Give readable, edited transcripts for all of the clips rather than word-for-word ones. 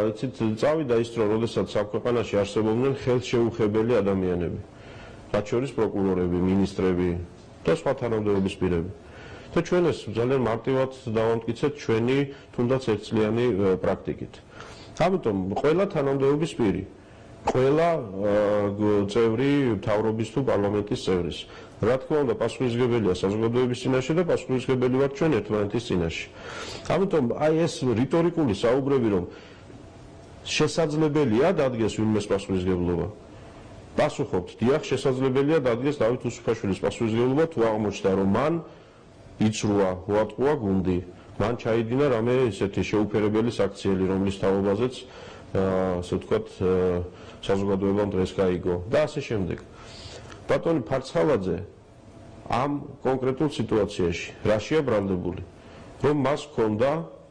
წავიდა ის დრო, როდესაც საქვეყანაში არსებობდნენ ხელშეუხებელი ადამიანები, რაც შორის პროკურორები, მინისტრები და სხვა თანამდებობის პირები. და ჩვენ ეს ძალიან მარტივად დავამტკიცეთ ჩვენი თუნდაც ერთწლიანი პრაქტიკით. ამიტომ ყველა თანამდებობის პირი, ყველა წევრი მთავრობის თუ პარლამენტის წევრის, რა თქმა უნდა, პასუხისმგებელია საზოგადოების წინაშე და პასუხისმგებელი ვართ ჩვენ ერთმანეთის წინაშე. ამიტომ აი ეს რიტორიკული საუბრები, რომ შესაძლებელია დადგეს ვინმეს პასუხისმგებლობა. პასუხობთ, დიახ, შესაძლებელია დადგეს დავით უსუფაშვილის პასუხისმგებლობა, თუ აღმოჩნდა, რომ მან იცრუა, უატყუა გუნდი, მან ჩაიდინა რამე ესეთი შეუფერებელი საქციელი, რომლის თავობაზეც ასე ვთქვათ, საზოგადოებამ დღეს გაიგო და ასე შემდეგ. ბატონი ფარცხალაძე ამ კონკრეტულ სიტუაციაში რაშია ბრალდებული, რომ მას ჰქონდა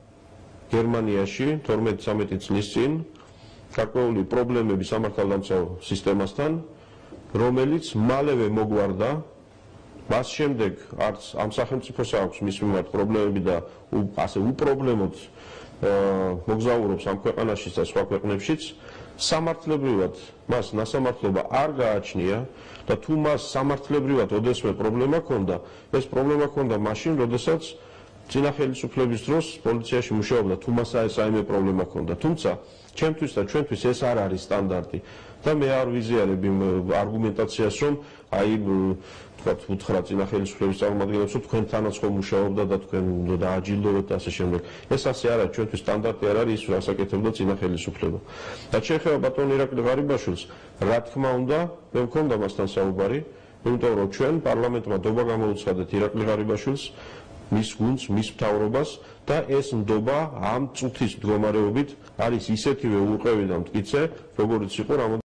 გერმანიაში 12-13 წლის წინ გარკვეული პრობლემები სამართალდამცავ სისტემასთან, რომელიც მალევე მოგვარდა. მას შემდეგ არც ამ სახელმწიფოს აქვს მის მიმართ პრობლემები და ასე უპრობლემოდ მოგზაურობს ამ ქვეყანაშიც და სხვა ქვეყნებშიც. სამართლებრივად მას ნასამართლობა არ გააჩნია და თუ მას სამართლებრივად ოდესმე პრობლემა ჰქონდა, ეს პრობლემა ჰქონდა მაშინ, როდესაც წინა ხელისუფლების დროს პოლიციაში მუშაობდა, თუ მას საიმე პრობლემა ჰქონდა. თუმცა ჩემთვის და ჩვენთვის ეს არ არის სტანდარტი და მე არ ვიზიარებ იმ არგუმენტაციას, რომ აი თქვათ უთხრა წინა ხელისუფლების წარმომადგენლებს, რომ თქვენთანაც ხომ მუშაობდა და თქვენ დააჯილდოვეთ და ასე შემდეგ. ეს ასე არ არის, ჩვენთვის სტანდარტი არ არის ის, რას აკეთებდა წინა ხელისუფლება. და შეეხება ბატონ ირაკლი ღარიბაშვილს, რა თქმა უნდა, მე მქონდა მასთან საუბარი, იმიტომ რომ ჩვენ პარლამენტმა დობა გამოუცხადეთ ირაკლი ღარიბაშვილს, მის გუნდს, მის მთავრობას და ეს ნდობა ამ წუთის მდგომარეობით არის ისეთივე ურყევი და მტკიცე, როგორც იყო